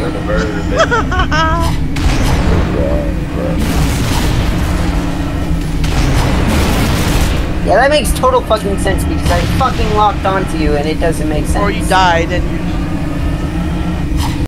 like a murderer, bitch. Yeah, that makes total fucking sense because I fucking locked onto you and it doesn't make sense. Or you died and you